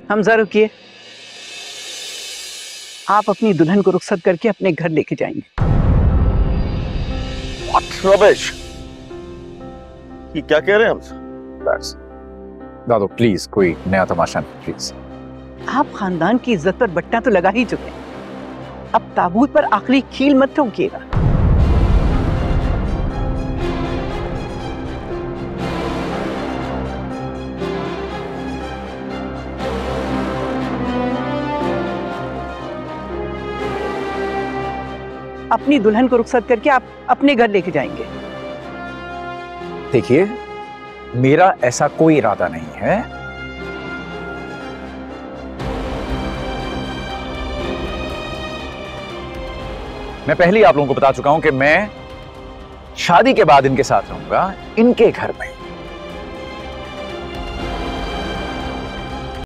हमजा रुकिए, आप अपनी दुल्हन को रुखसत करके अपने घर लेके जाएंगे। What rubbish! ये क्या कह रहे हैं हम? दादू प्लीज कोई नया तमाशा नहीं प्लीज। आप खानदान की इज्जत पर बट्टा तो लगा ही चुके हैं, अब ताबूत पर आखिरी कील मत ठोकिएगा। अपनी दुल्हन को रुखसत करके आप अपने घर लेके जाएंगे। देखिए मेरा ऐसा कोई इरादा नहीं है। मैं पहले ही आप लोगों को बता चुका हूं कि मैं शादी के बाद इनके साथ रहूंगा, इनके घर में।